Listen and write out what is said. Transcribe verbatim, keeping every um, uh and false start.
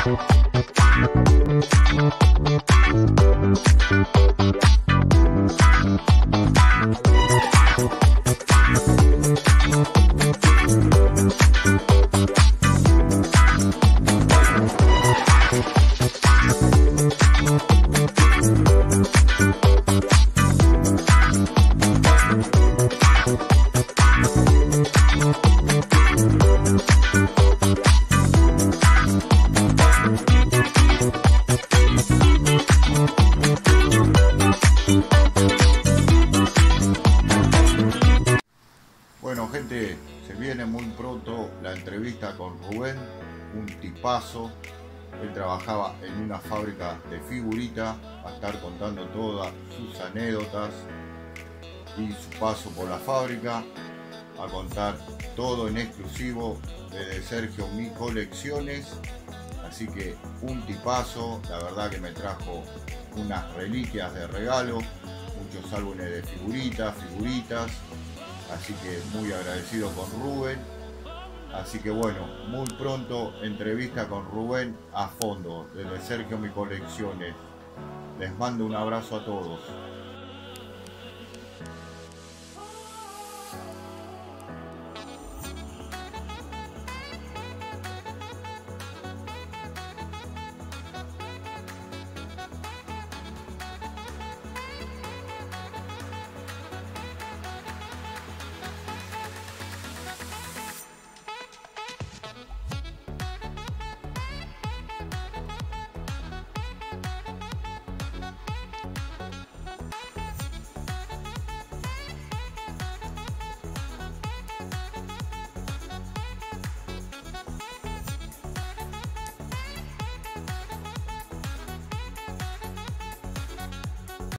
Bueno, gente, se viene muy pronto la entrevista con Rubén, un tipazo. Él trabajaba en una fábrica de figuritas, va a estar contando todas sus anécdotas y su paso por la fábrica, a contar todo en exclusivo desde Sergio Mi Colecciones. Así que un tipazo, la verdad que me trajo unas reliquias de regalo, muchos álbumes de figuritas, figuritas. Así que muy agradecido con Rubén. Así que bueno, muy pronto entrevista con Rubén a fondo desde Sergio Mi Colecciones. Les mando un abrazo a todos.